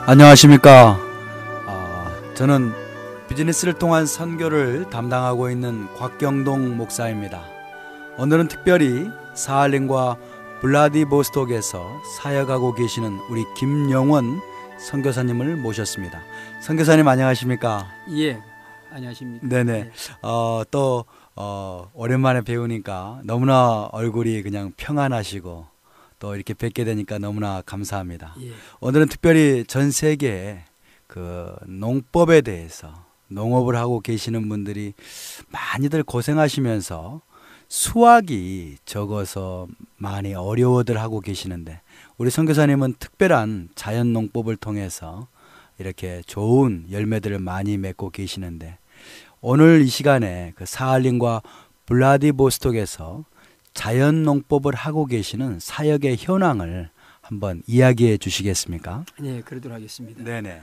안녕하십니까. 저는 비즈니스를 통한 선교를 담당하고 있는 곽경동 목사입니다. 오늘은 특별히 사할린과 블라디보스톡에서 사역하고 계시는 우리 김영원 선교사님을 모셨습니다. 선교사님 안녕하십니까? 예, 안녕하십니까? 네네. 예. 또 오랜만에 배우니까 너무나 얼굴이 그냥 평안하시고 또 이렇게 뵙게 되니까 너무나 감사합니다. 예. 오늘은 특별히 전 세계에 그 농법에 대해서 농업을 하고 계시는 분들이 많이들 고생하시면서 수확이 적어서 많이 어려워들 하고 계시는데 우리 선교사님은 특별한 자연 농법을 통해서 이렇게 좋은 열매들을 많이 맺고 계시는데 오늘 이 시간에 그 사할린과 블라디보스톡에서 자연 농법을 하고 계시는 사역의 현황을 한번 이야기해 주시겠습니까? 네, 그러도록 하겠습니다. 네네.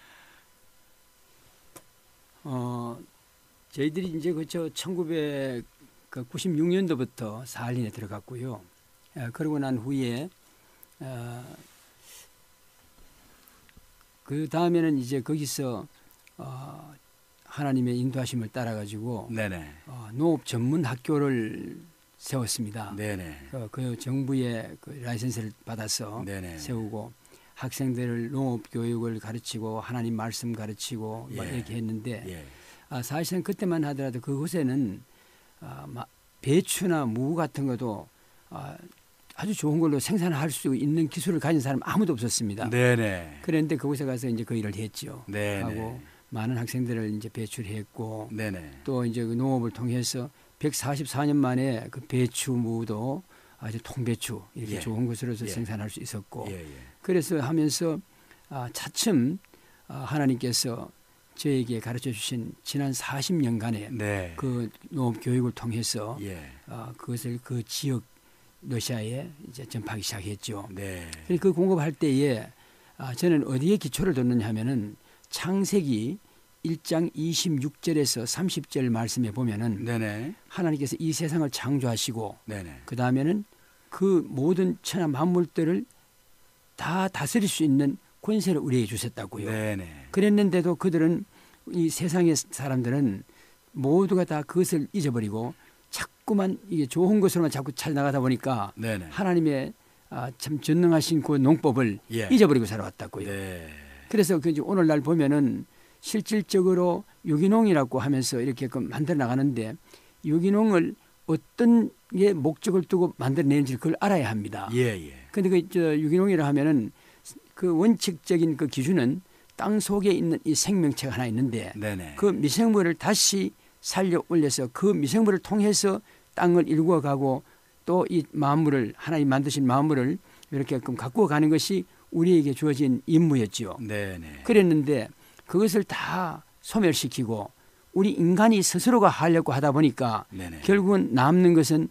저희들이 이제 그저 1996년도부터 사할린에 들어갔고요. 그러고 난 후에 그 다음에는 이제 거기서 하나님의 인도하심을 따라 가지고 네네. 농업 전문 학교를 세웠습니다. 네네. 그 정부의 그 라이센스를 받아서 네네. 세우고 학생들을 농업 교육을 가르치고 하나님 말씀 가르치고 막 이렇게 했는데 예. 사실은 그때만 하더라도 그곳에는 배추나 무 같은 것도 아주 좋은 걸로 생산할 수 있는 기술을 가진 사람 아무도 없었습니다. 네네. 그런데 그곳에 가서 이제 그 일을 했죠. 네네. 하고 많은 학생들을 이제 배출했고 네네. 또 이제 그 농업을 통해서 144년 만에 그 배추 무도 아주 통배추 이렇게 예. 좋은 것으로서 예. 생산할 수 있었고 예. 그래서 하면서 차츰 하나님께서 저에게 가르쳐 주신 지난 40년간의 네. 그 농업 교육을 통해서 예. 그것을 그 지역 러시아에 이제 전파하기 시작했죠. 네. 그 공급할 때에 저는 어디에 기초를 뒀느냐 하면은 창세기 1장 26절에서 30절 말씀에 보면은 네네. 하나님께서 이 세상을 창조하시고 네네. 그 다음에는 그 모든 천하 만물들을 다 다스릴 수 있는 권세를 우리에게 주셨다고요. 네네. 그랬는데도 그들은 이 세상의 사람들은 모두가 다 그것을 잊어버리고 자꾸만 이게 좋은 것으로만 자꾸 잘 나가다 보니까 네네. 하나님의 참 전능하신 그 농법을 예. 잊어버리고 살아왔다고요. 네. 그래서 그 오늘날 보면은 실질적으로 유기농이라고 하면서 이렇게 만들어 나가는데 유기농을 어떤 게 목적을 두고 만들어내는지 그걸 알아야 합니다. 예. 그런데 유기농이라 하면은 그 원칙적인 그 기준은 땅 속에 있는 이 생명체가 하나 있는데 네네. 그 미생물을 다시 살려 올려서 그 미생물을 통해서 땅을 일구어 가고 또 이 만물을 하나님 만드신 만물을 이렇게 가꾸어 가는 것이 우리에게 주어진 임무였지요. 네네. 그랬는데 그것을 다 소멸시키고 우리 인간이 스스로가 하려고 하다 보니까 네네. 결국은 남는 것은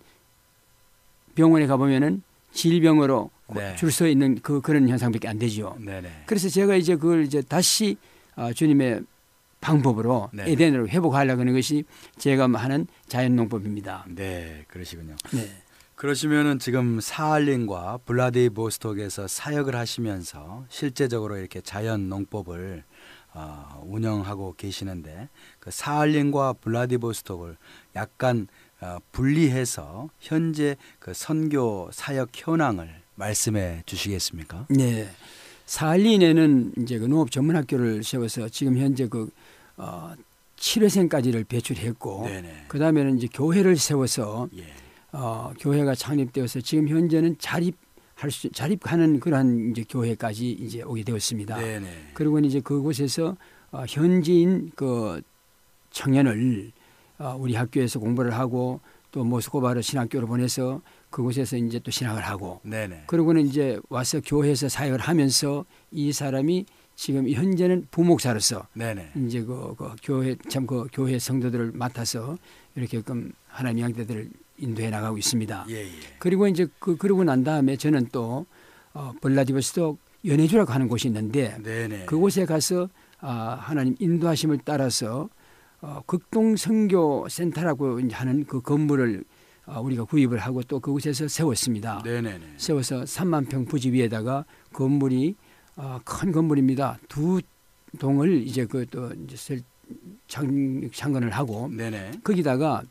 병원에 가보면은 질병으로 네. 줄 서 있는 그런 현상밖에 안 되죠. 네네. 그래서 제가 이제 그걸 이제 다시 주님의 방법으로 네. 에덴으로 회복하려고 하는 것이 제가 하는 자연농법입니다. 네, 그러시군요. 네. 그러시면은 지금 사할린과 블라디보스톡에서 사역을 하시면서 실제적으로 이렇게 자연 농법을 운영하고 계시는데 그 사할린과 블라디보스톡을 약간 분리해서 현재 그 선교 사역 현황을 말씀해 주시겠습니까? 네. 사할린에는 이제 그 농업 전문 학교를 세워서 지금 현재 그 7회생까지를 배출했고 네네. 그다음에는 이제 교회를 세워서 예. 교회가 창립되어서 지금 현재는 자립하는 그러한 이제 교회까지 이제 오게 되었습니다. 네네. 그리고 이제 그곳에서 현지인 그 청년을 우리 학교에서 공부를 하고 또 모스크바로 신학교로 보내서 그곳에서 이제 또 신학을 하고 네네. 그러고는 이제 와서 교회에서 사역을 하면서 이 사람이 지금 현재는 부목사로서 네네. 이제 그 교회 그 교회 성도들을 맡아서 이렇게 하나님의 양떼들을 인도해 나가고 있습니다. 예. 그리고 이제 그러고 난 다음에 저는 또 블라디보스톡 연해주라고 하는 곳이 있는데 네네. 그곳에 가서 하나님 인도하심을 따라서 극동 선교 센터라고 하는 그 건물을 우리가 구입을 하고 또 그곳에서 세웠습니다. 네네네. 세워서 3만 평 부지 위에다가 건물이 큰 건물입니다. 두 동을 이제 또 이제 창건을 하고 네네. 거기다가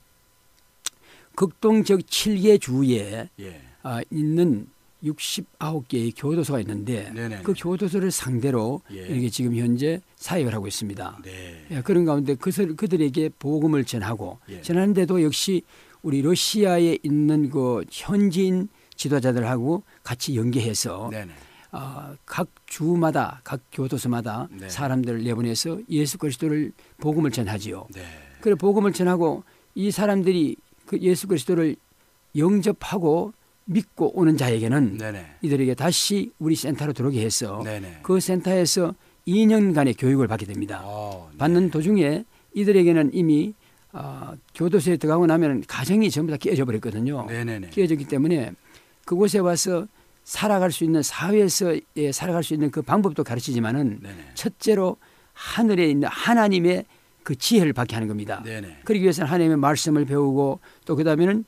극동적 7개 주에 예. 있는 69개의 교도소가 있는데 네네네. 그 교도소를 상대로 예. 이렇게 지금 현재 사역을 하고 있습니다. 네. 예, 그런 가운데 그들에게 복음을 전하고 예. 전하는데도 역시 우리 러시아에 있는 그 현지인 지도자들하고 같이 연계해서 네네. 각 주마다 각 교도소마다 네. 사람들을 내보내서 예수 그리스도를 복음을 전하지요. 네. 그래 복음을 전하고 이 사람들이 그 예수 그리스도를 영접하고 믿고 오는 자에게는 네네. 이들에게 다시 우리 센터로 들어오게 해서 네네. 그 센터에서 2년간의 교육을 받게 됩니다. 네. 받는 도중에 이들에게는 이미 교도소에 들어가고 나면 가정이 전부 다 깨져 버렸거든요. 네네네. 깨졌기 때문에 그곳에 와서 살아갈 수 있는 사회에서 살아갈 수 있는 그 방법도 가르치지만은 네네. 첫째로 하늘에 있는 하나님의 그 지혜를 받게 하는 겁니다. 네네. 그러기 위해서는 하나님의 말씀을 배우고 또 그다음에는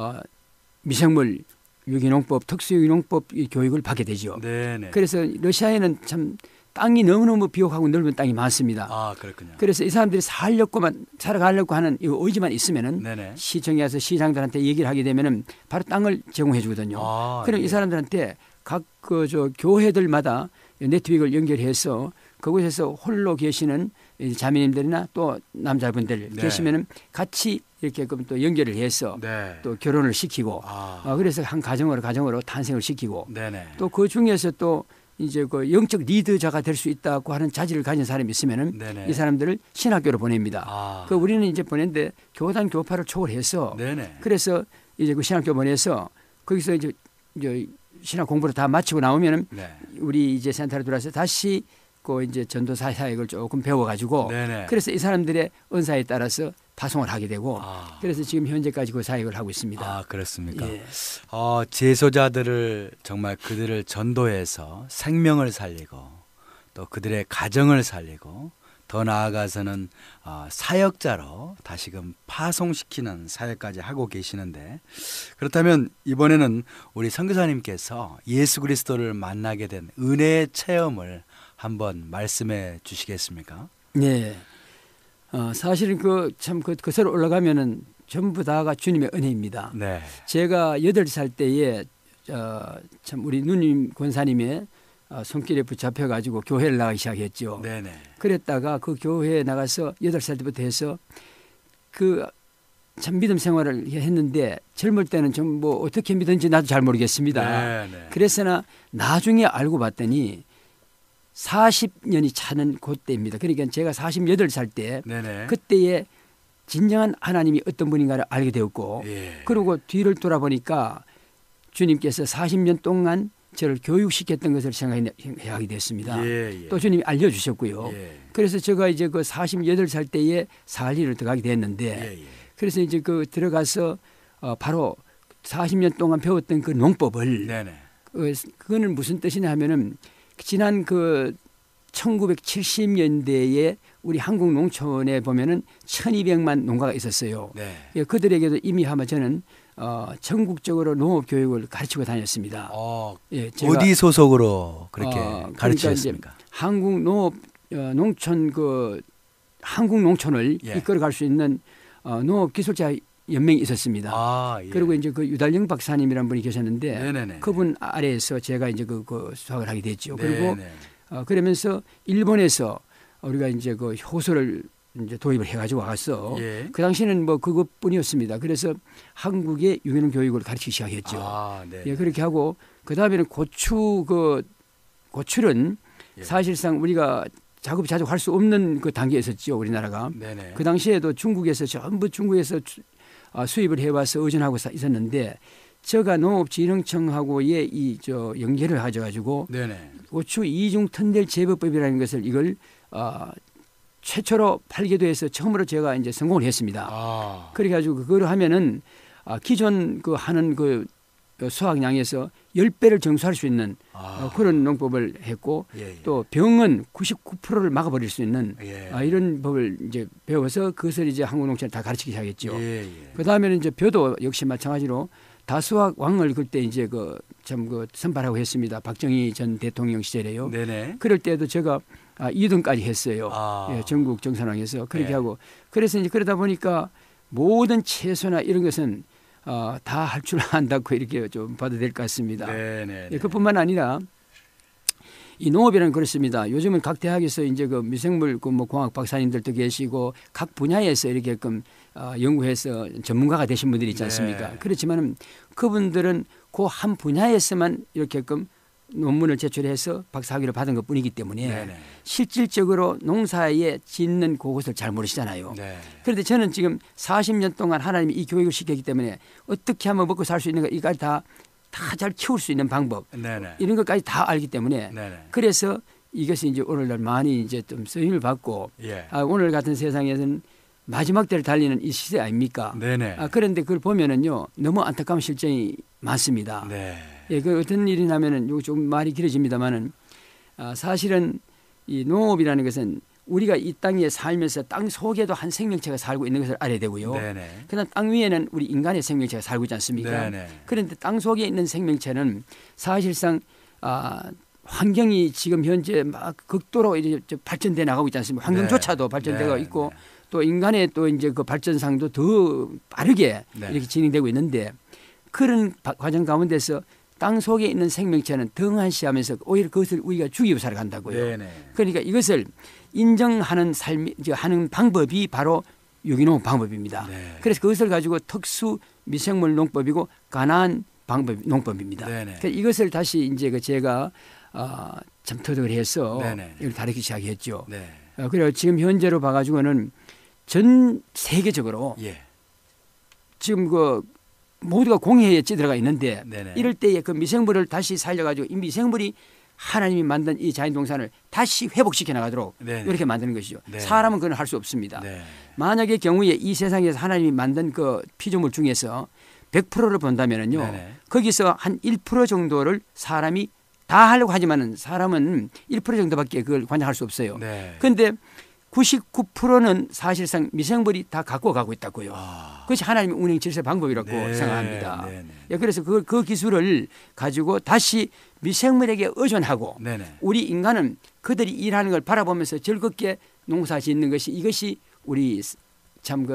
미생물 유기농법, 특수유기농법 교육을 받게 되죠. 네네. 그래서 러시아에는 참 땅이 너무너무 비옥하고 넓은 땅이 많습니다. 그렇군요. 그래서 이 사람들이 살아가려고 하는 이 의지만 있으면은 네네. 시청에 가서 시장들한테 얘기를 하게 되면은 바로 땅을 제공해 주거든요. 그럼 예. 이 사람들한테 각 교회들마다 네트워크를 연결해서 그곳에서 홀로 계시는 자매님들이나 또 남자분들 네. 계시면은 같이 이렇게 그럼 또 연결을 해서 네. 또 결혼을 시키고 그래서 한 가정으로 탄생을 시키고 네네. 또 그 중에서 또 이제 그 영적 리더자가 될 수 있다고 하는 자질을 가진 사람이 있으면은 네네. 이 사람들을 신학교로 보냅니다. 그 우리는 이제 보냈는데 교단 교파를 초월해서 네네. 그래서 이제 그 신학교 보내서 거기서 이제 신학 공부를 다 마치고 나오면은 네. 우리 이제 센터로 들어와서 다시 그 이제 전도사 사역을 조금 배워가지고 네네. 그래서 이 사람들의 은사에 따라서 파송을 하게 되고 그래서 지금 현재까지 그 사역을 하고 있습니다. 그렇습니까? 예. 제소자들을 정말 그들을 전도해서 생명을 살리고 또 그들의 가정을 살리고 더 나아가서는 사역자로 다시금 파송시키는 사역까지 하고 계시는데 그렇다면 이번에는 우리 선교사님께서 예수 그리스도를 만나게 된 은혜의 체험을 한번 말씀해 주시겠습니까? 네. 사실은 그것으로 올라가면은 전부 다가 주님의 은혜입니다. 네. 제가 8살 때에 참 우리 누님 권사님의 손길에 붙잡혀 가지고 교회를 나가기 시작했죠. 네네. 그랬다가 그 교회에 나가서 8살 때부터 해서 그 참 믿음 생활을 했는데 젊을 때는 좀 뭐 어떻게 믿은지 나도 잘 모르겠습니다. 네네. 그래서나 나중에 알고 봤더니 40년이 차는 그때입니다. 그러니까 제가 48살 때 네네. 그때에 진정한 하나님이 어떤 분인가를 알게 되었고 예. 그리고 뒤를 돌아보니까 주님께서 40년 동안 저를 교육시켰던 것을 생각하게 됐습니다. 예. 또 주님이 알려주셨고요. 예. 그래서 제가 이제 그 48살 때에 사할리를 들어가게 됐는데 예. 그래서 이제 그 들어가서 바로 40년 동안 배웠던 그 농법을 네네. 그거는 무슨 뜻이냐 하면은 지난 그 1970년대에 우리 한국 농촌에 보면은 1200만 농가가 있었어요. 네. 예, 그들에게도 이미 아마 저는 전국적으로 농업 교육을 가르치고 다녔습니다. 예, 제가 어디 소속으로 그렇게 그러니까 가르치셨습니까? 이제 한국 농업 농촌 한국 농촌을 예. 이끌어갈 수 있는 농업 기술자 연맹이 있었습니다. 예. 그리고 이제 그 유달영 박사님이라는 분이 계셨는데 네네네. 그분 아래에서 제가 이제 그 수학을 하게 됐죠. 그리고 네네. 그러면서 일본에서 우리가 이제 그 효소를 이제 도입을 해가지고 와서 예. 그 당시에는 뭐 그것뿐이었습니다. 그래서 한국의 유기농 교육을 가르치기 시작했죠. 네. 예, 그렇게 하고 그 다음에는 고출은 예. 사실상 우리가 작업이 자주 할 수 없는 그 단계에 있었죠. 우리나라가. 네네. 그 당시에도 중국에서 전부 중국에서 수입을 해와서 의존하고 있었는데 제가 농업진흥청하고의 연계를 가져가지고 네네. 고추 이중 턴델 제법법이라는 것을 이걸 최초로 팔기도 처음으로 제가 이제 성공을 했습니다. 그래가지고 그걸 하면은 기존 하는 수확량에서 10배를 정수할 수 있는 아. 그런 농법을 했고 예, 예. 또 병은 99%를 막아버릴 수 있는 예. 이런 법을 이제 배워서 그것을 이제 한국 농촌에 다 가르치기 시작했죠. 예, 예. 그 다음에는 이제 벼도 역시 마찬가지로 다수학 왕을 그때 이제 그 선발하고 했습니다. 박정희 전 대통령 시절에요. 네네. 그럴 때도 제가 2등까지 했어요. 아. 예, 전국 정산왕에서 그렇게 예. 하고 그래서 이제 그러다 보니까 모든 채소나 이런 것은 다 할 줄 안다고 이렇게 좀 봐도 될 것 같습니다. 네네. 예, 그뿐만 아니라 이 농업이라는 그렇습니다. 요즘은 각 대학에서 이제 그 미생물 그 뭐 공학 박사님들도 계시고 각 분야에서 이렇게끔 연구해서 전문가가 되신 분들이 있지 않습니까? 네. 그렇지만은 그분들은 그 한 분야에서만 이렇게끔 논문을 제출해서 박사학위를 받은 것뿐이기 때문에 네네. 실질적으로 농사에 짓는 그것을 잘 모르시잖아요. 네. 그런데 저는 지금 40년 동안 하나님이 이 교육을 시켰기 때문에 어떻게 하면 먹고 살 수 있는가 이까지 다 잘 키울 수 있는 방법 네네. 이런 것까지 다 알기 때문에 네네. 그래서 이것이 이제 오늘날 많이 이제 좀 쓰임을 받고 예. 오늘 같은 세상에서는 마지막 때를 달리는 이 시대 아닙니까? 네네. 그런데 그걸 보면은요 너무 안타까운 실정이 많습니다. 네. 예, 그 어떤 일이 나면은 요 좀 말이 길어집니다만은 사실은 이 농업이라는 것은 우리가 이 땅에 살면서 땅 속에도 한 생명체가 살고 있는 것을 알아야 되고요. 네네. 그다음 땅 위에는 우리 인간의 생명체가 살고 있지 않습니까? 네네. 그런데 땅 속에 있는 생명체는 사실상 환경이 지금 현재 막 극도로 이제 발전돼 나가고 있지 않습니까? 환경조차도 네. 발전되고 네. 있고 네. 또 인간의 또 이제 그 발전상도 더 빠르게 네. 이렇게 진행되고 있는데 그런 과정 가운데서 땅 속에 있는 생명체는 등한시하면서 오히려 그것을 우리가 죽이고 살아간다고요. 네네. 그러니까 이것을 인정하는 삶이 하는 방법이 바로 유기농 방법입니다. 네. 그래서 그것을 가지고 특수 미생물 농법이고 가나안 방법 농법입니다. 네네. 그래서 이것을 다시 이제 제가 참 터득을 해서 네네. 이걸 다루기 시작했죠. 네. 그래서 지금 현재로 봐가지고는 전 세계적으로 예. 지금 모두가 공해에 찌들어가 있는데 네네. 이럴 때에 그 미생물을 다시 살려가지고 이 미생물이 하나님이 만든 이 자연동산을 다시 회복시켜 나가도록 네네. 이렇게 만드는 것이죠. 네. 사람은 그건 할 수 없습니다. 네. 만약의 경우에 이 세상에서 하나님이 만든 그 피조물 중에서 100%를 본다면은요. 네네. 거기서 한 1% 정도를 사람이 다 하려고 하지만은 사람은 1% 정도밖에 그걸 관장할 수 없어요. 네. 그런데 99%는 사실상 미생물이 다 갖고 가고 있다고요. 그것이 하나님의 운행 질서 방법이라고 네. 생각합니다. 네네. 예, 그래서 그 기술을 가지고 다시 미생물에게 의존하고 네네. 우리 인간은 그들이 일하는 걸 바라보면서 즐겁게 농사 짓는 것이 이것이 우리 참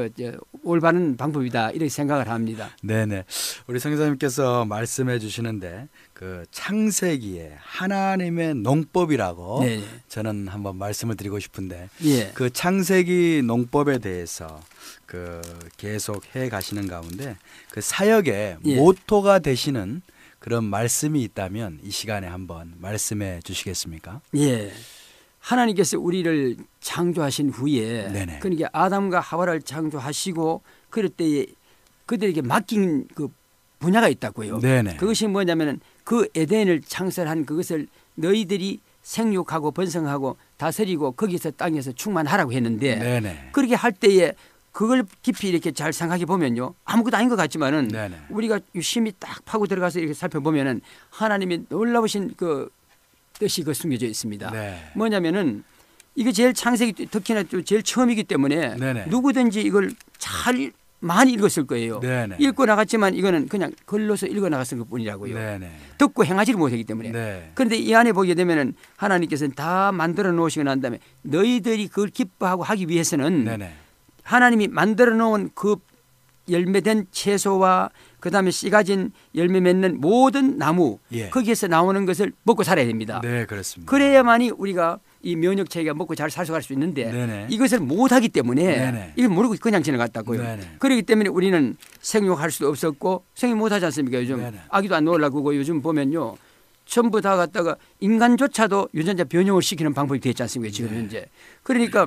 올바른 방법이다 이렇게 생각을 합니다. 네네. 우리 성사님께서 말씀해 주시는데 그 창세기에 하나님의 농법이라고 네. 저는 한번 말씀을 드리고 싶은데 예. 그 창세기 농법에 대해서 그 계속 해 가시는 가운데 그 사역의 예. 모토가 되시는 그런 말씀이 있다면 이 시간에 한번 말씀해 주시겠습니까? 예. 하나님께서 우리를 창조하신 후에 네네. 그러니까 아담과 하와를 창조하시고 그럴 때에 그들에게 맡긴 그 분야가 있다고요. 네네. 그것이 뭐냐면은 그 에덴을 창설한 그것을 너희들이 생육하고 번성하고 다스리고 거기서 땅에서 충만하라고 했는데 네네. 그렇게 할 때에 그걸 깊이 이렇게 잘 생각해 보면요 아무것도 아닌 것 같지만은 네네. 우리가 유심히 딱 파고 들어가서 이렇게 살펴보면은 하나님이 놀라우신 그 뜻이 숨겨져 있습니다. 네. 뭐냐면은 이게 제일 창세기 특히나 또 제일 처음이기 때문에 네네. 누구든지 이걸 잘 많이 읽었을 거예요. 네네. 읽고 나갔지만 이거는 그냥 글로서 읽어 나갔을 것뿐이라고요. 네네. 듣고 행하지를 못하기 때문에. 네. 그런데 이 안에 보게 되면은 하나님께서는 다 만들어 놓으시고 난 다음에 너희들이 그걸 기뻐하고 하기 위해서는 네네. 하나님이 만들어 놓은 그 열매된 채소와 그다음에 씨 가진 열매 맺는 모든 나무 예. 거기에서 나오는 것을 먹고 살아야 됩니다. 네, 그렇습니다. 그래야만이 우리가 이 면역 체계가 먹고 잘 살아갈 수 있는데 네네. 이것을 못하기 때문에 네네. 이걸 모르고 그냥 지나갔다고요. 네네. 그렇기 때문에 우리는 생육할 수도 없었고 생육 못하지 않습니까? 요즘 네네. 아기도 안 놓으려고 그러고 요즘 보면요. 전부 다 갖다가 인간조차도 유전자 변형을 시키는 방법이 됐지 않습니까? 지금 현재. 그러니까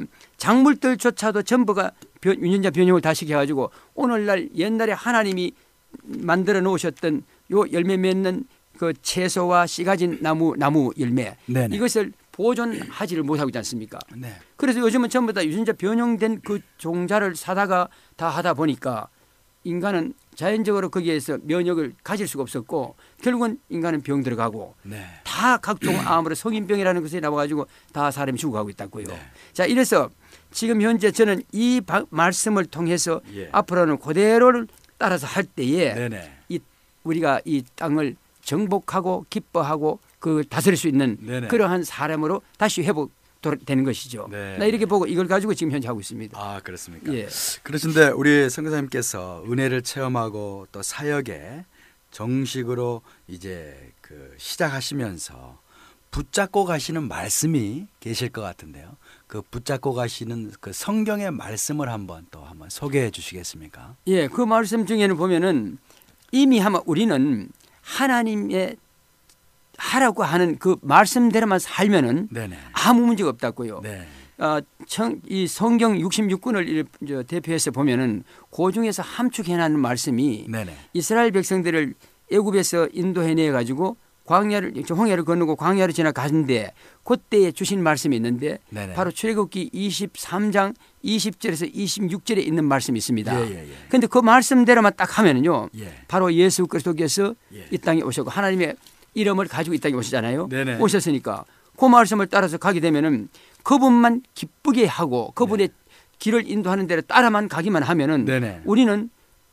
작물들조차도 전부가 유전자 변형을 다 시켜가지고 오늘날 옛날에 하나님이 만들어 놓으셨던 요 열매 맺는 그 채소와 씨 가진 나무 열매 네네. 이것을 보존하지를 못하고 있지 않습니까? 네. 그래서 요즘은 전부 다 유전자 변형된 그 종자를 사다가 다 하다 보니까 인간은 자연적으로 거기에서 면역을 가질 수가 없었고 결국은 인간은 병 들어가고 네. 다 각종 암으로 성인병이라는 것이 나와가지고 다 사람이 죽어가고 있다고요. 네. 자, 이래서 지금 현재 저는 이 말씀을 통해서 예. 앞으로는 그대로를 따라서 할 때에 네네. 우리가 이 땅을 정복하고 기뻐하고 그 다스릴 수 있는 네네. 그러한 사람으로 다시 회복되는 것이죠. 네. 나 이렇게 보고 이걸 가지고 지금 현재 하고 있습니다. 아, 그렇습니까? 예. 그러신데 우리 선교사님께서 은혜를 체험하고 또 사역에 정식으로 이제 그 시작하시면서 붙잡고 가시는 말씀이 계실 것 같은데요. 그 붙잡고 가시는 그 성경의 말씀을 한번 소개해 주시겠습니까? 예, 그 말씀 중에는 보면은 이미 아마 우리는 하나님의 하라고 하는 그 말씀대로만 살면은 네네. 아무 문제가 없다고요. 네. 이 성경 66권을 대표해서 보면은 그 중에서 함축해놓은 말씀이 네네. 이스라엘 백성들을 애굽에서 인도해내 가지고 홍해를 건너고 광야를 지나가는데 그때에 주신 말씀이 있는데 네네. 바로 출애굽기 23장 20절에서 26절에 있는 말씀이 있습니다. 예. 그런데 그 말씀대로만 딱 하면은요, 예. 바로 예수 그리스도께서 예. 이 땅에 오셨고 하나님의 이름을 가지고 이 땅에 오시잖아요. 네네. 오셨으니까 그 말씀을 따라서 가게 되면은 그분만 기쁘게 하고 그분의 길을 인도하는 대로 따라만 가기만 하면은 네네. 우리는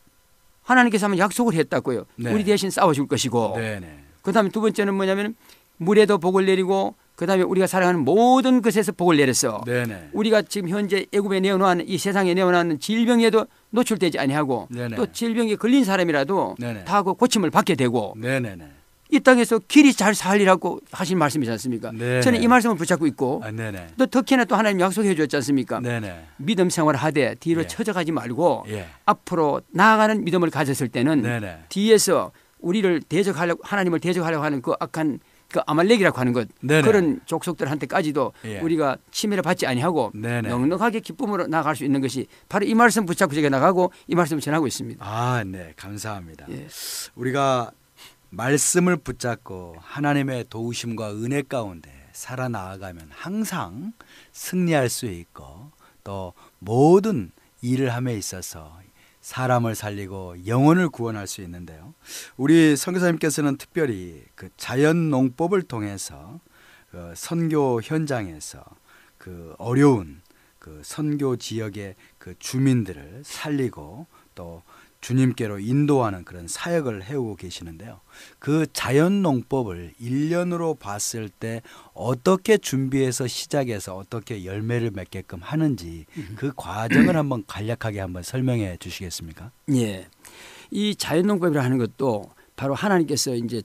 하나님께서 한번 약속을 했다고요. 네. 우리 대신 싸워줄 것이고. 네네. 그다음에 두 번째는 뭐냐면 물에도 복을 내리고 그다음에 우리가 살아가는 모든 것에서 복을 내렸어. 네네. 우리가 지금 현재 애굽에 내어놓은 이 세상에 내어놓은 질병에도 노출되지 아니하고 네네. 또 질병에 걸린 사람이라도 네네. 다 그 고침을 받게 되고 네네네. 이 땅에서 길이 잘 살리라고 하신 말씀이지 않습니까? 네네. 저는 이 말씀을 붙잡고 있고 아, 네네. 또 특히나 또 하나님 약속해 주었지 않습니까? 네네. 믿음 생활을 하되 뒤로 예. 처져가지 말고 예. 앞으로 나아가는 믿음을 가졌을 때는 네네. 뒤에서 우리를 대적하려고 하나님을 대적하려고 하는 그 악한 그 아말렉이라고 하는 것 네네. 그런 족속들한테까지도 예. 우리가 침해를 받지 아니하고 네네. 넉넉하게 기쁨으로 나아갈 수 있는 것이 바로 이 말씀 붙잡고 제가 나가고 이 말씀을 전하고 있습니다. 아, 네. 감사합니다. 예. 우리가 말씀을 붙잡고 하나님의 도우심과 은혜 가운데 살아나가면 항상 승리할 수 있고 또 모든 일을 함에 있어서 사람을 살리고 영혼을 구원할 수 있는데요. 우리 선교사님께서는 특별히 그 자연농법을 통해서 그 선교 현장에서 그 어려운 그 선교 지역의 그 주민들을 살리고 또 주님께로 인도하는 그런 사역을 해오고 계시는데요. 그 자연농법을 1년으로 봤을 때 어떻게 준비해서 시작해서 어떻게 열매를 맺게끔 하는지 그 과정을 한번 간략하게 한번 설명해 주시겠습니까? 예. 이 자연농법이라 하는 것도 바로 하나님께서 이제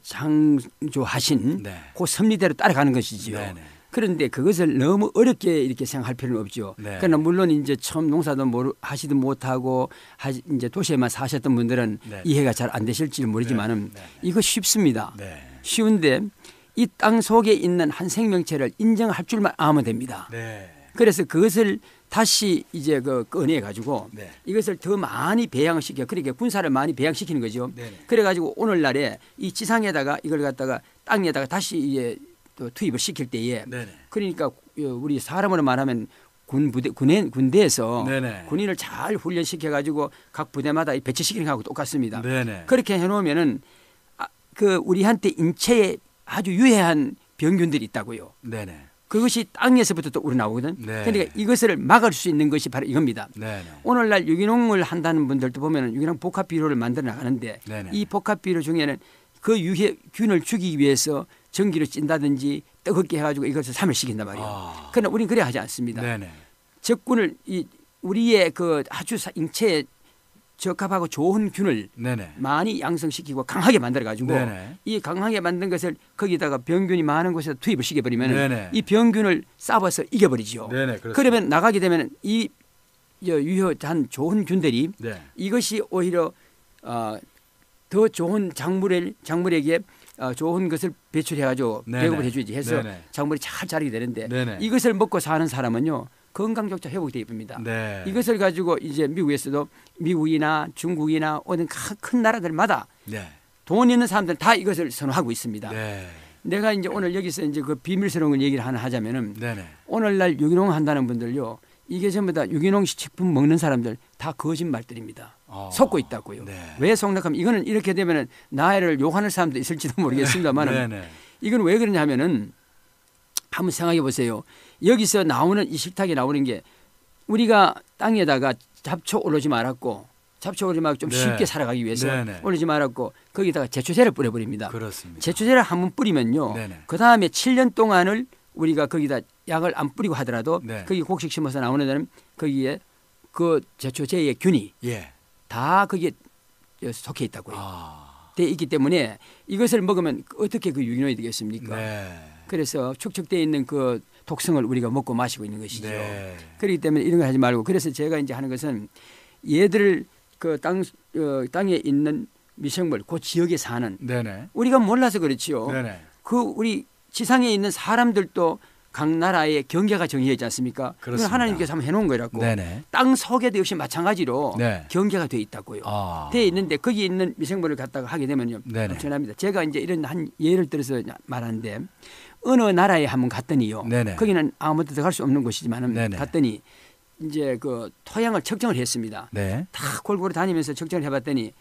창조하신 네. 그 섭리대로 따라가는 것이지요. 네네. 그런데 그것을 너무 어렵게 이렇게 생각할 필요는 없죠. 네. 그러나 물론 이제 처음 농사도 하시도 못하고 이제 도시에만 사셨던 분들은 네. 이해가 잘 안 되실지 모르지만은 네. 이거 쉽습니다. 네. 쉬운데 이 땅 속에 있는 한 생명체를 인정할 줄만 아면 됩니다. 네. 그래서 그것을 다시 이제 꺼내 가지고 네. 이것을 더 많이 배양시켜 그러니까 군사를 많이 배양시키는 거죠. 네네. 그래 가지고 오늘날에 이 지상에다가 이걸 갖다가 땅에다가 다시 이제 또 투입을 시킬 때에 네네. 그러니까 우리 사람으로 말하면 군대에서 네네. 군인을 잘 훈련시켜 가지고 각 부대마다 배치시키는 거하고 똑같습니다. 네네. 그렇게 해놓으면은 그 우리한테 인체에 아주 유해한 병균들이 있다고요. 네네. 그것이 땅에서부터 또 우러나오거든. 네. 그러니까 이것을 막을 수 있는 것이 바로 이겁니다. 네네. 오늘날 유기농을 한다는 분들도 보면은 유기농 복합 비료를 만들어 나가는데 네네. 이 복합 비료 중에는 그 유해균을 죽이기 위해서 전기로 찐다든지 뜨겁게 해가지고 이것을 삶을시킨단 말이에요. 아. 그러나 우리는 그래 하지 않습니다. 네네. 적군을 우리의 그 아주 인체에 적합하고 좋은 균을 네네. 많이 양성시키고 강하게 만들어 가지고 네네. 이 강하게 만든 것을 거기다가 병균이 많은 곳에서 투입을 시켜버리면 네네. 이 병균을 싸워서 이겨버리죠. 네네. 그렇습니다. 그러면 나가게 되면 이 유효한 좋은 균들이 네. 이것이 오히려 더 좋은 작물에게 좋은 것을 배출해가지고 네네. 배급을 해주지 해서 네네. 작물이 잘 자라게 되는데 네네. 이것을 먹고 사는 사람은요 건강조차 회복되어 있습니다. 네. 이것을 가지고 이제 미국에서도 미국이나 중국이나 어떤 큰 나라들마다 네. 돈 있는 사람들은 다 이것을 선호하고 있습니다. 네. 내가 이제 오늘 여기서 이제 그 비밀스러운 걸 얘기를 하나 하자면은 네네. 오늘날 유기농 한다는 분들요 이게 전부 다 유기농 식품 먹는 사람들 다 거짓말들입니다. 속고 있다고요. 네. 왜 속락하면 이거는 이렇게 되면 나를 욕하는 사람도 있을지도 모르겠습니다만 네, 네. 이건 왜 그러냐면은 한번 생각해 보세요. 여기서 나오는 이 식탁에 나오는 게 우리가 땅에다가 잡초 올리지 말았고 잡초 올리지 말고 좀 네. 쉽게 살아가기 위해서 네, 네. 올리지 말았고 거기다가 제초제를 뿌려버립니다. 그렇습니다. 제초제를 한번 뿌리면요. 네, 네. 그 다음에 7년 동안을 우리가 거기다 약을 안 뿌리고 하더라도 네. 거기 곡식 심어서 나오는 데는 거기에 그 제초제의 균이 예. 다 거기에 속해 있다고요. 아. 돼 있기 때문에 이것을 먹으면 어떻게 그 유기농이 되겠습니까? 네. 그래서 축적되어 있는 그 독성을 우리가 먹고 마시고 있는 것이죠. 네. 그렇기 때문에 이런 거 하지 말고 그래서 제가 이제 하는 것은 얘들을 그 땅에 있는 미생물 그 지역에 사는 네네. 우리가 몰라서 그렇지요. 네네. 그 우리 지상에 있는 사람들도 각 나라의 경계가 정해져 있지 않습니까? 그건 그렇습니다. 하나님께서 한번 해놓은 거라고. 네네. 땅 속에도 역시 마찬가지로 네. 경계가 되어 있다고요. 아. 되어 있는데 거기 있는 미생물을 갖다가 하게 되면요. 네네. 엄청납니다. 제가 이제 이런 한 예를 들어서 말하는데 어느 나라에 한번 갔더니요. 네네. 거기는 아무도 들어갈 수 없는 곳이지만은 네네. 갔더니 이제 그 토양을 측정을 했습니다. 네. 다 골고루 다니면서 측정을 해봤더니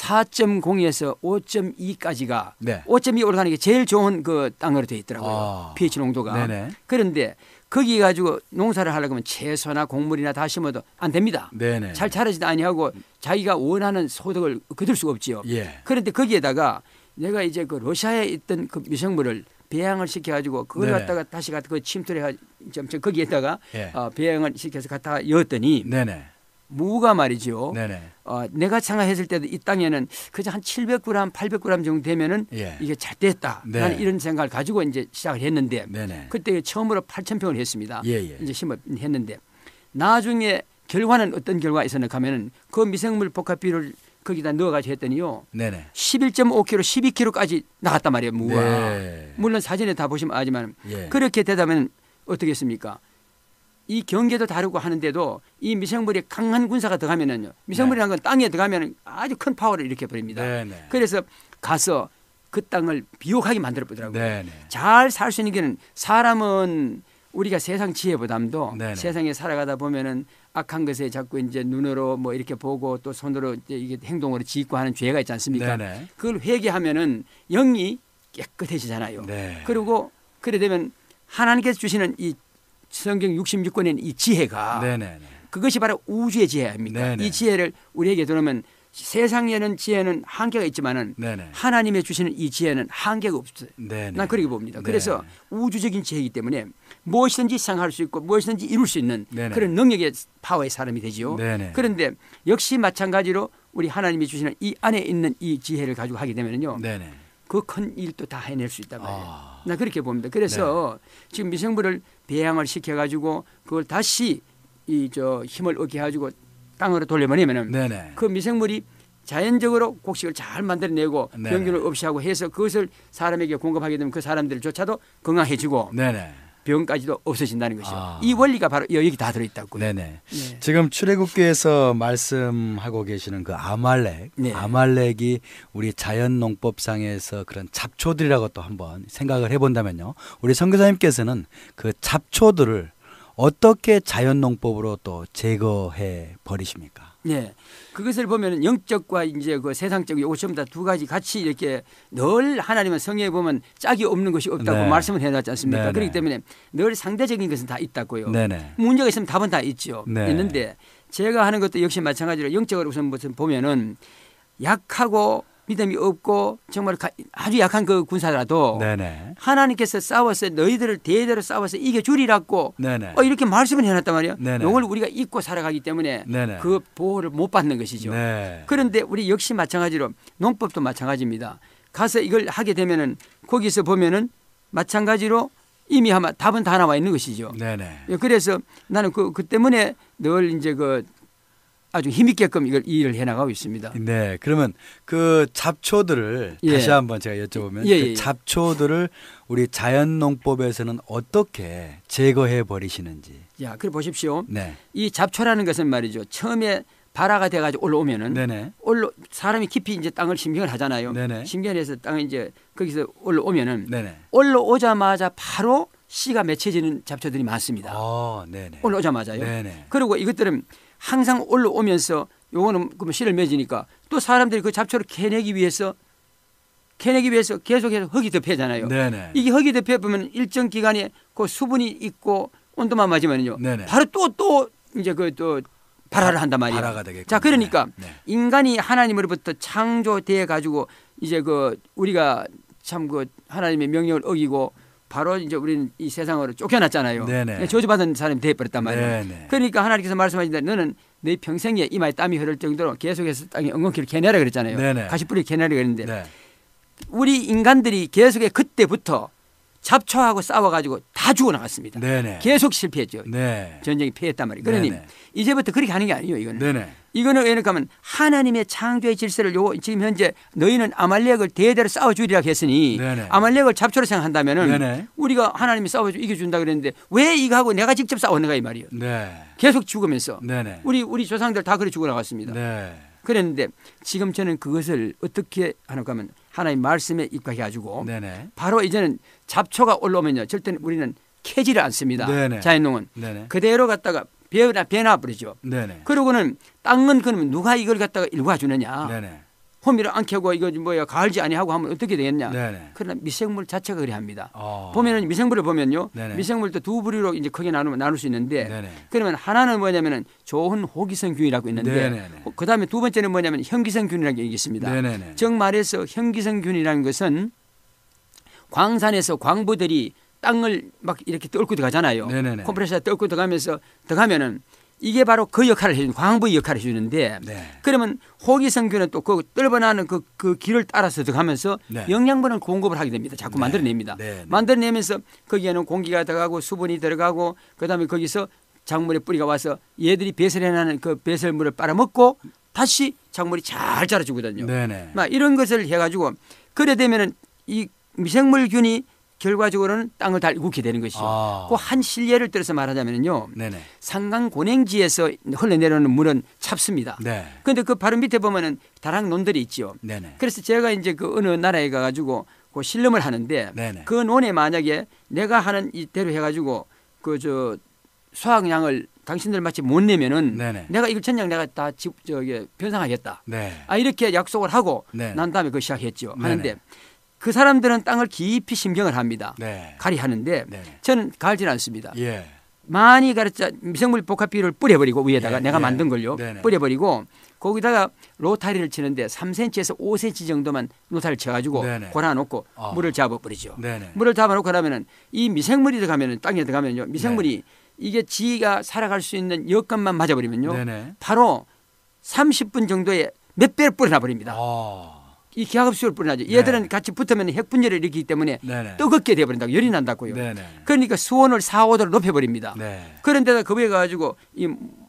4.0에서 5.2까지가 네. 5.2 올라가는 게 제일 좋은 그 땅으로 되어 있더라고요. 아. pH 농도가. 네네. 그런데 거기 가지고 농사를 하려고 하면 채소나 곡물이나 다 심어도 안 됩니다. 네네. 잘 자라지도 아니하고 자기가 원하는 소득을 거둘 수가 없지요. 예. 그런데 거기에다가 내가 이제 그 러시아에 있던 그 미생물을 배양을 시켜가지고 그걸 네네. 갖다가 다시 갖다 그 침투를 거기에다가 예. 배양을 시켜서 갖다 였더니 네네. 무가 말이죠. 네네. 내가 생각했을 때도 이 땅에는 그저 한 700g, 800g 정도 되면은 예. 이게 잘 됐다. 네. 나는 이런 생각을 가지고 이제 시작을 했는데 네네. 그때 처음으로 8,000평을 했습니다. 예예. 이제 했는데 나중에 결과는 어떤 결과가 있었는가 하면은 그 미생물 복합비를 거기다 넣어가지고 했더니요. 네네. 11.5kg, 12kg까지 나갔단 말이에요. 무가. 네. 물론 사진에 다 보시면 알지만 예. 그렇게 되다면 어떻게 했습니까? 이 경계도 다르고 하는데도 이 미생물이 강한 군사가 들어가면은요. 미생물이라는 건 땅에 들어가면 아주 큰 파워를 일으켜 버립니다. 네네. 그래서 가서 그 땅을 비옥하게 만들어 보더라고요. 네네. 잘 살 수 있는 게는 사람은 우리가 세상 지혜보담도 네네. 세상에 살아가다 보면은 악한 것에 자꾸 이제 눈으로 뭐 이렇게 보고 또 손으로 이제 이게 행동으로 짓고 하는 죄가 있지 않습니까? 네네. 그걸 회개하면은 영이 깨끗해지잖아요. 네. 그리고 그래 되면 하나님께서 주시는 이 성경 66권의 이 지혜가 네네네. 그것이 바로 우주의 지혜 아닙니까? 네네. 이 지혜를 우리에게 들으면 세상에는 지혜는 한계가 있지만은 네네. 하나님의 주시는 이 지혜는 한계가 없어요. 네네. 난 그렇게 봅니다. 네. 그래서 우주적인 지혜이기 때문에 무엇이든지 생각할 수 있고 무엇이든지 이룰 수 있는 네네. 그런 능력의 파워의 사람이 되지요. 네네. 그런데 역시 마찬가지로 우리 하나님이 주시는 이 안에 있는 이 지혜를 가지고 하게 되면요. 네네. 그 큰 일도 다 해낼 수 있단 말이에요. 아. 나 그렇게 봅니다. 그래서 지금 미생물을 배양을 시켜가지고 그걸 다시 힘을 얻게 해가지고 땅으로 돌려보내면은 네네. 그 미생물이 자연적으로 곡식을 잘 만들어내고 네네. 병균을 없이 하고 해서 그것을 사람에게 공급하게 되면 그 사람들조차도 건강해지고 네네. 병까지도 없어진다는 것이죠. 아. 이 원리가 바로 여기 다 들어있다고요. 네네. 네. 지금 출애굽기에서 말씀하고 계시는 그 아말렉, 네. 아말렉이 우리 자연농법상에서 그런 잡초들이라고 또 한번 생각을 해본다면요. 우리 선교사님께서는 그 잡초들을 어떻게 자연농법으로 또 제거해 버리십니까? 네, 그것을 보면 영적과 이제 그 세상적 요거 전부 다 두 가지 같이 이렇게 늘 하나님은 성경에 보면 짝이 없는 것이 없다고 네. 말씀을 해놨지 않습니까? 네네. 그렇기 때문에 늘 상대적인 것은 다 있다고요. 네네. 문제가 있으면 답은 다 있죠. 네. 있는데 제가 하는 것도 역시 마찬가지로 영적으로 우선 보면은 약하고 믿음이 없고 정말 아주 약한 그 군사라도 네네. 하나님께서 싸워서 너희들을 대대로 싸워서 이겨주리라고 네네. 이렇게 말씀을 해놨단 말이에요. 네네. 이걸 우리가 잊고 살아가기 때문에 네네. 그 보호를 못 받는 것이죠. 네. 그런데 우리 역시 마찬가지로 농법도 마찬가지입니다. 가서 이걸 하게 되면은 거기서 보면은 마찬가지로 이미 아마 답은 다 나와 있는 것이죠. 네네. 그래서 나는 그 때문에 늘 이제 그 아주 힘있게끔 이 일을 해나가고 있습니다. 네, 그러면 그 잡초들을 예. 다시 한번 제가 여쭤보면 예, 그 예. 잡초들을 우리 자연농법에서는 어떻게 제거해 버리시는지. 자, 그래 보십시오. 네, 이 잡초라는 것은 말이죠. 처음에 발화가 돼가지고 올라오면은 네네, 사람이 깊이 이제 땅을 심경을 하잖아요. 네네. 심경해서 땅을 이제 거기서 올라오면은 네네. 올라오자마자 바로 씨가 맺혀지는 잡초들이 많습니다. 네네. 올라오자마자요. 네네. 그리고 이것들은 항상 올라오면서 요거는 그러면 씨를 맺으니까 또 사람들이 그 잡초를 캐내기 위해서 계속해서 흙이 덮여잖아요. 네네. 이게 흙이 덮여 보면 일정 기간에 그 수분이 있고 온도만 맞으면요. 네네. 바로 또 이제 그 또 발화를 한단 말이에요. 발화가 되겠군요. 자, 그러니까 네. 인간이 하나님으로부터 창조되어 가지고 이제 그 우리가 참 그 하나님의 명령을 어기고 바로 이제 우리는 이 세상으로 쫓겨났잖아요. 네네. 저주받은 사람이 되어버렸단 말이에요. 네네. 그러니까 하나님께서 말씀하신다. 너는 내 평생에 이마에 땀이 흐를 정도로 계속해서 땅에 엉겅퀴를 캐내라 그랬잖아요. 네네. 가시뿌리 캐내라 그랬는데 네. 우리 인간들이 계속해 그때부터 잡초하고 싸워가지고 다 죽어나갔습니다. 네네. 계속 실패했죠. 네. 전쟁이 패했단 말이에요. 그러니 네네. 이제부터 그렇게 하는 게 아니에요. 이거는. 네네. 이거는 왜 그러니까 하면 하나님의 창조의 질서를 지금 현재 너희는 아말렉을 대대로 싸워주리라 했으니 네네. 아말렉을 잡초로 생각한다면은 네네. 우리가 하나님이 싸워줘 이겨준다 그랬는데 왜 이거하고 내가 직접 싸웠는가 이 말이에요. 네. 계속 죽으면서 네네. 우리 조상들 다 그래 죽어나갔습니다. 네. 그랬는데 지금 저는 그것을 어떻게 하는가 하면 하나님 말씀에 입각해가지고 네네. 바로 이제는 잡초가 올라오면요 절대 우리는 캐지를 않습니다. 네네. 자연농은 네네. 그대로 갖다가 베나 버리죠. 네네. 그러고는 땅은 그러면 누가 이걸 갖다가 일궈 주느냐? 네네. 호미를 안 캐고 이거 뭐야 가을지 아니하고 하면 어떻게 되겠냐? 네네. 그러나 미생물 자체가 그래합니다. 어. 보면은 미생물을 보면요, 네네. 미생물도 두 부류로 이제 크게 나눌 수 있는데, 네네. 그러면 하나는 뭐냐면은 좋은 호기성균이라고 있는데, 네네네. 그 다음에 두 번째는 뭐냐면 현기성균이라는 게 있습니다. 네네네. 정 말해서 현기성균이라는 것은 광산에서 광부들이 땅을 막 이렇게 뚫고 들어가잖아요. 네네네. 컴프레셔 뚫고 들어가면은 이게 바로 그 역할을 해주는 광부의 역할을 해주는데 네. 그러면 호기성균은 또 그 뚫어나는 그 길을 따라서 들어가면서 네. 영양분을 공급을 하게 됩니다. 자꾸 네. 만들어냅니다. 네. 만들어내면서 거기에는 공기가 들어가고 수분이 들어가고 그다음에 거기서 작물의 뿌리가 와서 얘들이 배설해내는 그 배설물을 빨아먹고 다시 작물이 잘 자라주거든요. 네네. 막 이런 것을 해가지고 그래 되면은 이 미생물균이 결과적으로는 땅을 다 일구게 되는 것이죠. 아. 그 한 실례를 들어서 말하자면요. 네네. 산강 고냉지에서 흘러내려오는 물은 찹습니다. 네. 그런데 그 바로 밑에 보면은 다락논들이 있죠. 네네. 그래서 제가 이제 그 어느 나라에 가가지고 그 실험을 하는데 네네. 그 논에 만약에 내가 하는 이대로 해가지고 그 저 수확량을 당신들 마치 못 내면은 네네. 내가 이걸 전량 내가 다 저기 변상하겠다. 네. 아 이렇게 약속을 하고 네. 난 다음에 그 시작했죠. 네네. 하는데 그 사람들은 땅을 깊이 심경을 합니다. 네. 가리하는데 네네. 저는 갈지는 않습니다. 예. 많이 가르쳐 미생물 복합비료를 뿌려버리고 위에다가 예, 내가 예. 만든 걸요. 네네. 뿌려버리고 거기다가 로타리를 치는데 3cm에서 5cm 정도만 로타리를 쳐가지고 네네. 골아놓고 아. 물을 잡아버리죠. 네네. 물을 잡아놓고 그러면은 이 미생물이 들어가면은 땅에 들어가면요. 미생물이 이게 지가 살아갈 수 있는 여건만 맞아버리면요. 네네. 바로 30분 정도에 몇 배를 뿌려놔 버립니다. 아. 이 기하급수를 뿌려놔죠. 네. 얘들은 같이 붙으면 핵분열을 일으키기 때문에 네네. 뜨겁게 돼버린다고 열이 난다고요. 네네. 그러니까 수온을 4, 5도로 높여버립니다. 네. 그런데다 거기에 가지고 이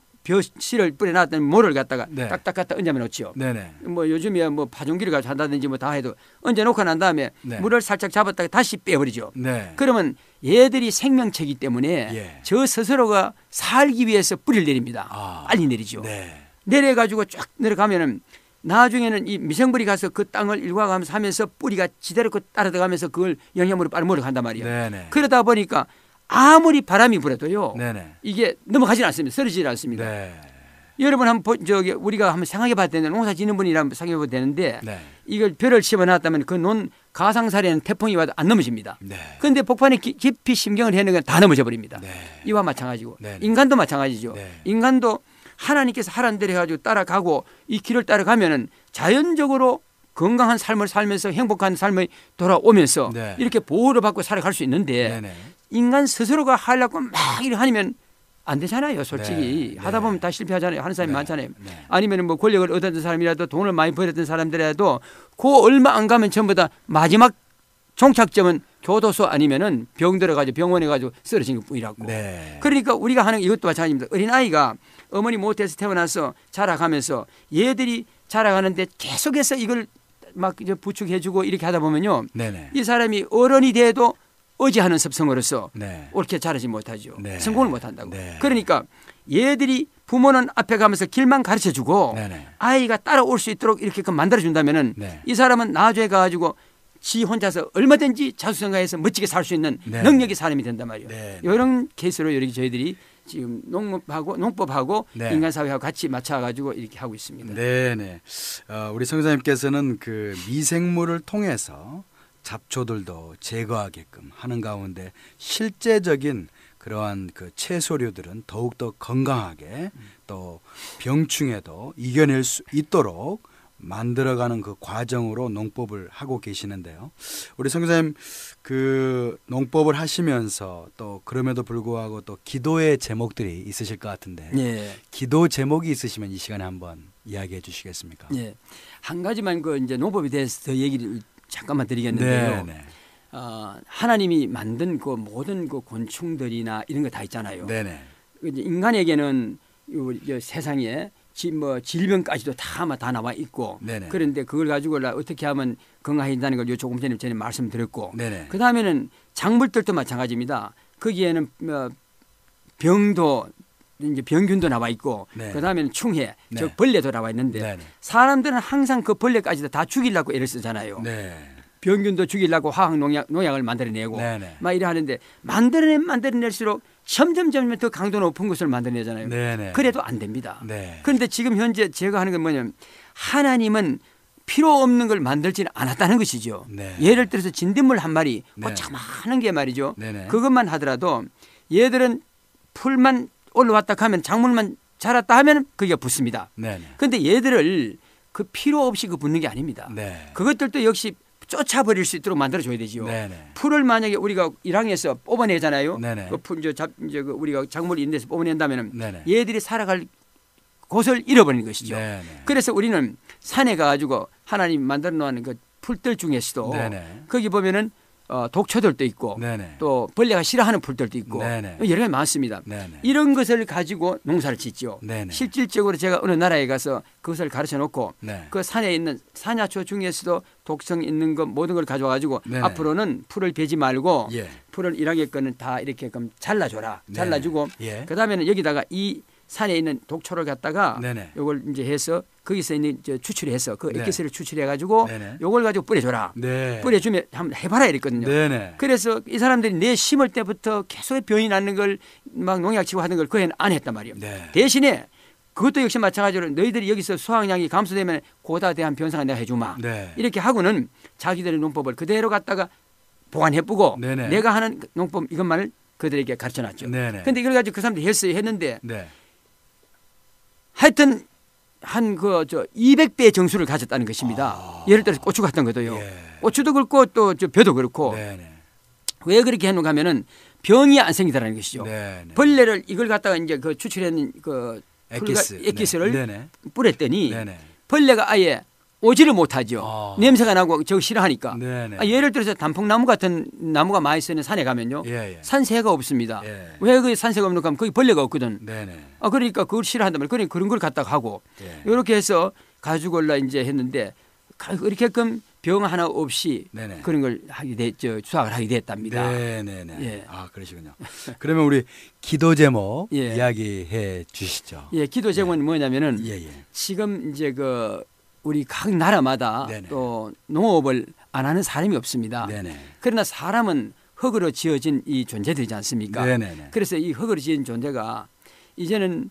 벼씨를 뿌려놨더니 모를 갖다가 네. 딱딱 갖다 얹어 놓죠. 네네. 뭐 요즘이야 뭐 파종기를 가지고 한다든지 뭐 다 해도 얹어 놓고 난 다음에 네. 물을 살짝 잡았다가 다시 빼버리죠. 네. 그러면 얘들이 생명체이기 때문에 예. 저 스스로가 살기 위해서 뿌리를 내립니다. 아. 빨리 내리죠. 네. 내려가지고 쫙 내려가면은 나중에는 이 미생물이 가서 그 땅을 일궈가면서 하면서 뿌리가 지대로 그 따라 들어가면서 그걸 영양분을 빨아먹으러 간단 말이에요. 네네. 그러다 보니까 아무리 바람이 불어도요. 네네. 이게 넘어가지는 않습니다. 쓰러지지 않습니다. 네. 여러분 한번 저기 우리가 한번 생각해 봐야 되는데 농사 짓는 분이라면 생각해 봐야 되는데 네. 이걸 벼를 씹어놨다면 그 논 가상살에는 태풍이 와도 안 넘어집니다. 네. 그런데 복판에 깊이 심경을 해놓은 건 다 넘어져 버립니다. 네. 이와 마찬가지고 네. 인간도 마찬가지죠. 네. 인간도 하나님께서 하라는 대로 해가지고 따라가고 이 길을 따라가면은 자연적으로 건강한 삶을 살면서 행복한 삶이 돌아오면서 네. 이렇게 보호를 받고 살아갈 수 있는데 네네. 인간 스스로가 하려고 막 이렇게 하면 안 되잖아요. 솔직히 네. 하다 보면 네. 다 실패하잖아요. 하는 사람이 네. 많잖아요. 네. 아니면 뭐 권력을 얻었던 사람이라도 돈을 많이 벌었던 사람들이라도 그 얼마 안 가면 전부 다 마지막 종착점은 교도소 아니면은 병 들어가지고 병원에 가지고 쓰러진 것뿐이라고. 네. 그러니까 우리가 하는 이것도 마찬가지입니다. 어린 아이가 어머니 못해서 태어나서 자라가면서 얘들이 자라가는데 계속해서 이걸 막 이제 부축해주고 이렇게 하다 보면요, 네네. 이 사람이 어른이 돼도 의지하는 습성으로서 네. 옳게 자라지 못하죠. 네. 성공을 못한다고. 네. 그러니까 얘들이 부모는 앞에 가면서 길만 가르쳐주고 네네. 아이가 따라올 수 있도록 이렇게 만들어준다면은 네. 이 사람은 나중에 가가지고 지 혼자서 얼마든지 자수성가해서 멋지게 살 수 있는 네. 능력의 사람이 된단 말이에요. 네. 이런 케이스로 이렇게 저희들이 지금 농법하고 네. 인간사회하고 같이 맞춰가지고 이렇게 하고 있습니다. 네네. 우리 성사님께서는 그 미생물을 통해서 잡초들도 제거하게끔 하는 가운데 실제적인 그러한 그 채소류들은 더욱더 건강하게 또 병충해도 이겨낼 수 있도록 만들어가는 그 과정으로 농법을 하고 계시는데요. 우리 성사님 그 농법을 하시면서 또 그럼에도 불구하고 또 기도의 제목들이 있으실 것 같은데 예. 기도 제목이 있으시면 이 시간에 한번 이야기해 주시겠습니까? 예. 한 가지만 그 이제 농법에 대해서 더 얘기를 잠깐만 드리겠는데요. 네네. 하나님이 만든 그 모든 그 곤충들이나 이런 거 다 있잖아요. 네네. 이제 인간에게는 이 세상에 질병까지도 다 나와 있고 네네. 그런데 그걸 가지고 어떻게 하면 건강해진다는 걸 조금 전에 말씀드렸고 네네. 그 다음에는 작물들도 마찬가지입니다. 거기에는 병도 이제 병균도 나와 있고 네. 그 다음에는 충해 네. 즉 벌레도 나와 있는데 네네. 사람들은 항상 그 벌레까지도 다 죽이려고 애를 쓰잖아요. 네. 병균도 죽이려고 화학 농약을 만들어내고 네네. 막 이래 하는데 만들어낼수록 점점 더 강도 높은 것을 만들어내잖아요. 네네. 그래도 안 됩니다. 네. 그런데 지금 현재 제가 하는 건 뭐냐면 하나님은 필요 없는 걸 만들지는 않았다는 것이죠. 네. 예를 들어서 진딧물 한 마리 네. 자만한 게 말이죠. 네네. 그것만 하더라도 얘들은 풀만 올라왔다 하면 작물만 자랐다 하면 그게 붙습니다. 네네. 그런데 얘들을 그 필요 없이 그 붙는 게 아닙니다. 네. 그것들도 역시 쫓아버릴 수 있도록 만들어줘야 되죠. 네네. 풀을 만약에 우리가 일항에서 뽑아내잖아요. 네네. 그 풀, 이제 그 우리가 작물 인데서 뽑아낸다면 네네. 얘들이 살아갈 곳을 잃어버리는 것이죠. 네네. 그래서 우리는 산에 가가지고 하나님 만들어 놓은 그 풀들 중에서도 네네. 거기 보면은 독초들도 있고 네네. 또 벌레가 싫어하는 풀들도 있고 네네. 여러 가지 많습니다. 네네. 이런 것을 가지고 농사를 짓죠. 네네. 실질적으로 제가 어느 나라에 가서 그것을 가르쳐 놓고 네. 그 산에 있는 산야초 중에서도 독성 있는 것 모든 걸 가져와가지고 네네. 앞으로는 풀을 베지 말고 예. 풀을 일하게 거는 다 이렇게 잘라줘라. 네네. 잘라주고 예. 그 다음에는 여기다가 이 산에 있는 독초를 갖다가 네네. 요걸 이제 해서 거기서 있는 추출해서 그 네. 액기스를 추출해가지고 네네. 요걸 가지고 뿌려줘라. 네. 뿌려주면 한번 해봐라 이랬거든요. 네네. 그래서 이 사람들이 내 심을 때부터 계속 병이 나는 걸 막 농약 치고 하는 걸 그 애는 안 했단 말이에요. 네. 대신에 그것도 역시 마찬가지로 너희들이 여기서 수확량이 감소되면 그거에 대한 변상을 내가 해주마. 네. 이렇게 하고는 자기들의 농법을 그대로 갖다가 보관해보고 네네. 내가 하는 농법 이것만을 그들에게 가르쳐놨죠. 네네. 그런데 이걸 가지고 그 사람들이 했는데 네. 하여튼 한 200배의 정수를 가졌다는 것입니다. 예를 들어서 고추 같은 것도요. 예. 고추도 그렇고 또 벼도 그렇고 네네. 왜 그렇게 해놓은가 하면은 병이 안 생기더라는 것이죠. 네네. 벌레를 이걸 갖다가 이제 그 추출한 그 액기스를 네네. 뿌렸더니 네네. 벌레가 아예 오지를 못하죠. 냄새가 나고 저거 싫어하니까. 네네. 예를 들어서 단풍나무 같은 나무가 많이 쓰는 산에 가면요. 예, 예. 산새가 없습니다. 예. 왜 그 산새가 없는가 하면 거기 벌레가 없거든. 네네. 그러니까 그걸 싫어한단 말이에요. 그러니까 그런 걸 갖다가 하고 예. 이렇게 해서 가지고 올라 이제 했는데 이렇게끔 병 하나 없이 네네. 그런 걸 수확을 하게 됐답니다. 네네네. 예. 그러시군요. 그러면 우리 기도 제목 예. 이야기해 주시죠. 예, 기도 제목은 뭐냐면은 예예. 지금 이제 우리 각 나라마다 네네. 또 농업을 안 하는 사람이 없습니다. 네네. 그러나 사람은 흙으로 지어진 이 존재들이지 않습니까? 네네네. 그래서 이 흙으로 지은 존재가 이제는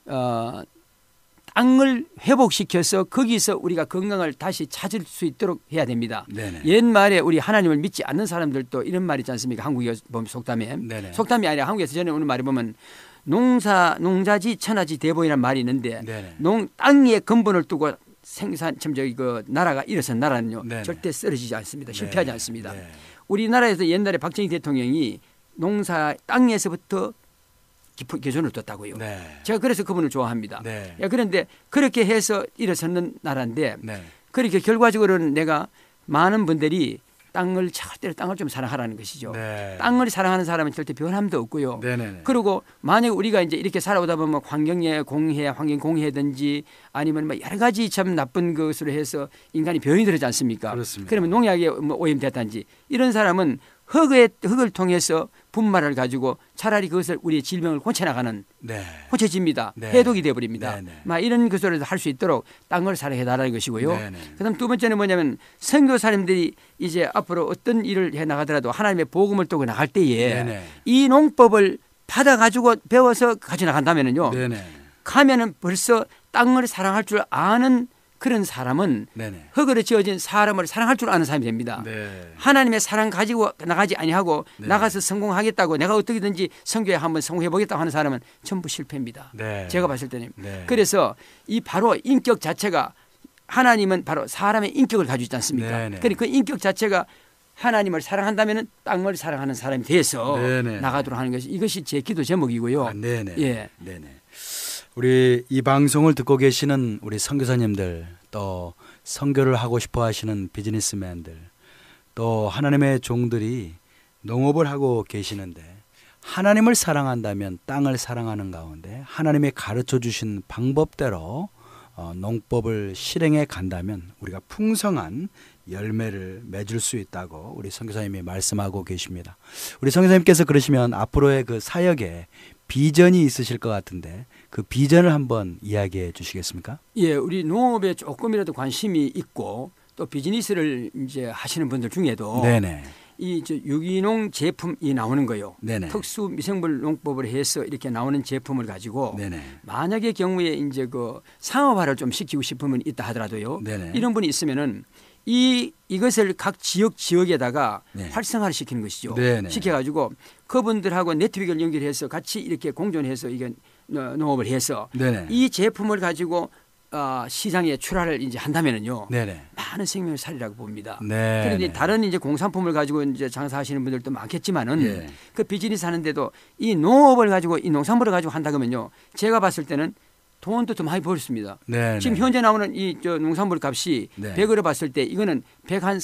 땅을 회복시켜서 거기서 우리가 건강을 다시 찾을 수 있도록 해야 됩니다. 네네. 옛말에 우리 하나님을 믿지 않는 사람들도 이런 말이 있지 않습니까? 한국에 보면 속담에. 네네. 속담이 아니라 한국에서 전에 오는 말이 보면 농자지 천하지 대보이라는 말이 있는데 네네. 땅의 근본을 두고 나라가 일어선 나라는요. 네네. 절대 쓰러지지 않습니다. 실패하지 네. 않습니다. 네. 우리나라에서 옛날에 박정희 대통령이 땅에서부터 기존을 뒀다고요. 네. 제가 그래서 그분을 좋아합니다. 네. 그런데 그렇게 해서 일어서는 나라인데 네. 그렇게 결과적으로는 내가 많은 분들이 절대로 땅을 좀 사랑하라는 것이죠. 네. 땅을 사랑하는 사람은 절대 변함도 없고요. 네네네. 그리고 만약 우리가 이제 이렇게 살아오다 보면 환경 공해든지 아니면 여러 가지 참 나쁜 것으로 해서 인간이 병이 들지 않습니까? 그렇습니다. 그러면 농약에 오염됐다든지 이런 사람은 흙을 통해서 분말을 가지고 차라리 그것을 우리의 질병을 고쳐나가는 네. 고쳐집니다. 네. 해독이 돼버립니다. 네네. 이런 것을 할 수 있도록 땅을 사랑해달라는 것이고요. 네네. 그다음 두 번째는 뭐냐면 선교사님들이 이제 앞으로 어떤 일을 해 나가더라도 하나님의 복음을 또 나갈 때에 네네. 이 농법을 받아가지고 배워서 가져 나간다면은요. 네네. 가면은 벌써 땅을 사랑할 줄 아는 그런 사람은 네네. 흙으로 지어진 사람을 사랑할 줄 아는 사람이 됩니다. 네. 하나님의 사랑 가지고 나가지 아니하고 네. 나가서 성공하겠다고 내가 어떻게든지 선교에 한번 성공해 보겠다고 하는 사람은 전부 실패입니다. 네. 제가 봤을 때는. 네. 그래서 이 바로 인격 자체가 하나님은 바로 사람의 인격을 가지고 있지 않습니까? 네네. 그러니까 그 인격 자체가 하나님을 사랑한다면 땅을 사랑하는 사람이 돼서 네네. 나가도록 하는 것이 이것이 제 기도 제목이고요. 아, 네네. 예. 네네. 우리 이 방송을 듣고 계시는 우리 선교사님들, 또 선교를 하고 싶어 하시는 비즈니스맨들, 또 하나님의 종들이 농업을 하고 계시는데 하나님을 사랑한다면 땅을 사랑하는 가운데 하나님이 가르쳐 주신 방법대로 농법을 실행해 간다면 우리가 풍성한 열매를 맺을 수 있다고 우리 선교사님이 말씀하고 계십니다. 우리 선교사님께서 그러시면 앞으로의 그 사역에 비전이 있으실 것 같은데 그 비전을 한번 이야기해 주시겠습니까? 예, 우리 농업에 조금이라도 관심이 있고 또 비즈니스를 이제 하시는 분들 중에도 네네. 이 유기농 제품이 나오는 거요. 네네. 특수 미생물 농법을 해서 이렇게 나오는 제품을 가지고 네네. 만약의 경우에 이제 그 상업화를 좀 시키고 싶은 분이 있다 하더라도요. 네네. 이런 분이 있으면은 이것을 각 지역에다가 네. 활성화를 시키는 것이죠. 네네. 시켜가지고 그분들하고 네트워크를 연결해서 같이 이렇게 공존해서 이게 농업을 해서 네네. 이 제품을 가지고 시장에 출하를 이제 한다면은요. 네네. 많은 생명을 살리라고 봅니다. 네. 그런데 다른 이제 공산품을 가지고 이제 장사하시는 분들도 많겠지만은 예. 그 비즈니스 하는데도 이 농업을 가지고 이 농산물을 가지고 한다면요. 제가 봤을 때는 돈도 좀 많이 벌었습니다. 네. 지금 현재 나오는 이 농산물 값이 네. 100으로 봤을 때 이거는 100 한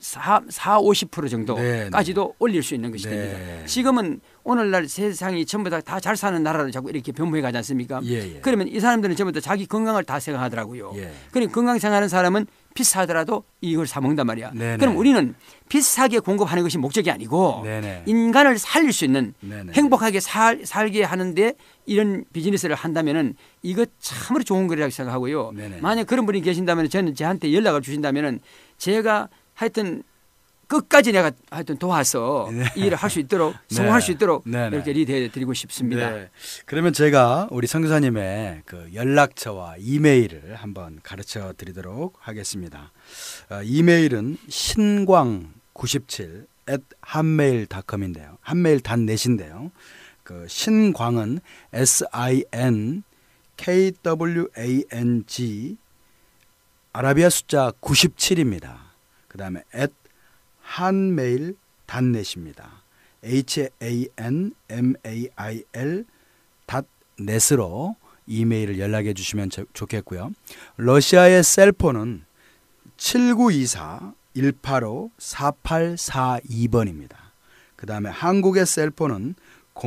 50% 정도까지도 네. 올릴 수 있는 것이 네. 됩니다. 지금은 오늘날 세상이 전부 다 잘 사는 나라를 자꾸 이렇게 변모해 가지 않습니까? 예, 예. 그러면 이 사람들은 전부 다 자기 건강을 다 생각하더라고요. 예. 그러니까 건강 생각하는 사람은 비싸더라도 이걸 사 먹는단 말이야. 네네. 그럼 우리는 비싸게 공급하는 것이 목적이 아니고 네네. 인간을 살릴 수 있는 네네. 행복하게 살게 하는데 이런 비즈니스를 한다면은 이거 참으로 좋은 거라고 생각하고요. 네네. 만약 그런 분이 계신다면 저는 저한테 연락을 주신다면은 제가 하여튼 끝까지 내가 하여튼 도와서 네. 이 일을 할 수 있도록 네. 성공할 수 있도록 네네. 이렇게 리드해 드리고 싶습니다. 네. 그러면 제가 우리 선교사님의 그 연락처와 이메일을 한번 가르쳐 드리도록 하겠습니다. 이메일은 신광97 @한메일.com인데요. 한메일.net인데요. 그 신광은 SINKWANG 아라비아 숫자 97입니다. 그 다음에 한메일.net입니다. hanmail.net으로 이메일을 연락해 주시면 좋겠고요. 러시아의 셀폰은 7924-185-4842번입니다. 그 다음에 한국의 셀폰은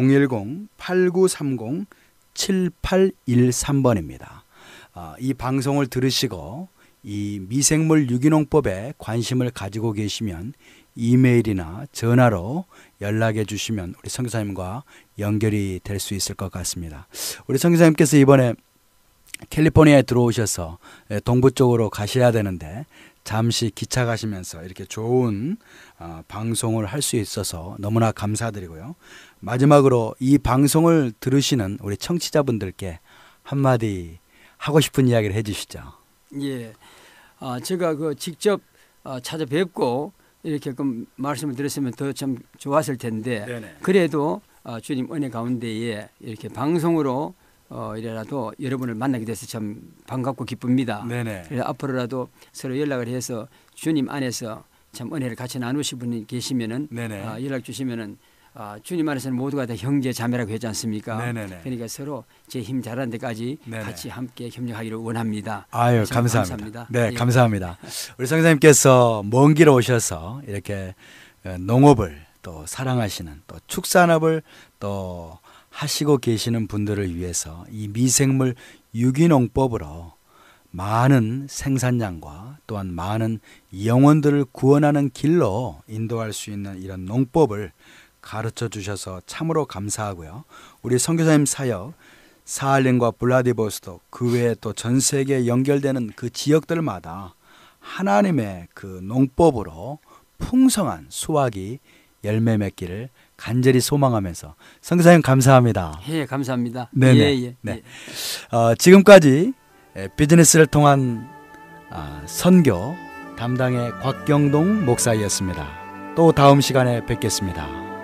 010-8930-7813번입니다. 이 방송을 들으시고 이 미생물 유기농법에 관심을 가지고 계시면 이메일이나 전화로 연락해 주시면 우리 선교사님과 연결이 될 수 있을 것 같습니다. 우리 선교사님께서 이번에 캘리포니아에 들어오셔서 동부 쪽으로 가셔야 되는데 잠시 기차 가시면서 이렇게 좋은 방송을 할 수 있어서 너무나 감사드리고요. 마지막으로 이 방송을 들으시는 우리 청취자분들께 한마디 하고 싶은 이야기를 해 주시죠. 예, 제가 그 직접 찾아뵙고 이렇게 말씀을 드렸으면 더 참 좋았을 텐데 네네. 그래도 주님 은혜 가운데에 이렇게 방송으로 이래라도 여러분을 만나게 돼서 참 반갑고 기쁩니다. 네네. 그래서 앞으로라도 서로 연락을 해서 주님 안에서 참 은혜를 같이 나누실 분이 계시면은 네네. 연락 주시면은 주님 안에서는 모두가 다 형제 자매라고 하지 않습니까? 네네네. 그러니까 서로 제 힘 잘하는 데까지 네네. 같이 함께 협력하기를 원합니다. 아유, 참 감사합니다. 네, 예. 감사합니다. 우리 선생님께서 먼 길 오셔서 이렇게 농업을 또 사랑하시는 또 축산업을 또 하시고 계시는 분들을 위해서 이 미생물 유기농법으로 많은 생산량과 또한 많은 영혼들을 구원하는 길로 인도할 수 있는 이런 농법을 가르쳐 주셔서 참으로 감사하고요. 우리 선교사님 사역 사할린과 블라디보스토크 그 외에 또 전 세계에 연결되는 그 지역들마다 하나님의 그 농법으로 풍성한 수확이 열매 맺기를 간절히 소망하면서 성교사님 감사합니다. 예, 감사합니다. 네네. 예, 예, 네. 예. 지금까지 비즈니스를 통한 선교 담당의 곽경동 목사였습니다. 또 다음 시간에 뵙겠습니다.